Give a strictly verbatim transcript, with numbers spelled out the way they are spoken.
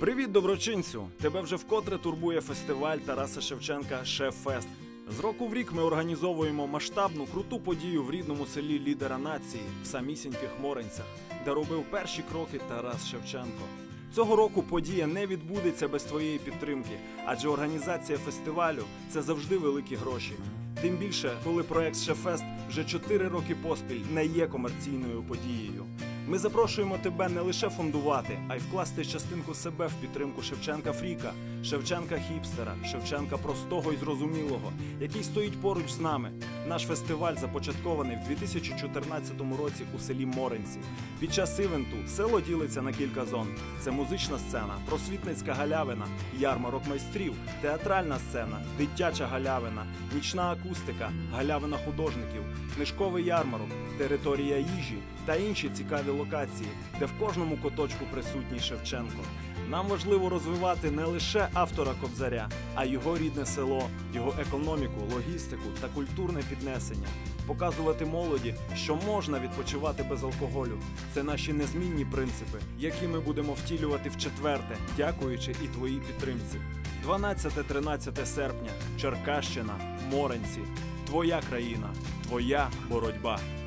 Привіт, доброчинцю! Тебе вже вкотре турбує фестиваль Тараса Шевченка «Шеф-фест». З року в рік ми організовуємо масштабну, круту подію в рідному селі лідера нації, в самісіньких Моринцях, де робив перші кроки Тарас Шевченко. Цього року подія не відбудеться без твоєї підтримки, адже організація фестивалю – це завжди великі гроші. Тим більше, коли проект «Шеф-фест» вже чотири роки поспіль не є комерційною подією. Ми запрошуємо тебе не лише фондувати, а й вкласти частинку себе в підтримку Шевченка-фріка, Шевченка-хіпстера, Шевченка простого і зрозумілого, який стоїть поруч з нами. Наш фестиваль започаткований в дві тисячі чотирнадцятому році у селі Моринці. Під час івенту село ділиться на кілька зон. Це музична сцена, просвітницька галявина, ярмарок майстрів, театральна сцена, дитяча галявина, нічна акустика, галявина художників, книжковий ярмарок, територія їжі та інші цікаві локації, де в кожному куточку присутній Шевченко. Нам важливо розвивати не лише автора Кобзаря, а його рідне село, його економіку, логістику та культурне піднесення. Показувати молоді, що можна відпочивати без алкоголю. Це наші незмінні принципи, які ми будемо втілювати в четверте, дякуючи і твоїй підтримці. дванадцяте-тринадцяте серпня, Черкащина, Моринці. Твоя країна, твоя боротьба.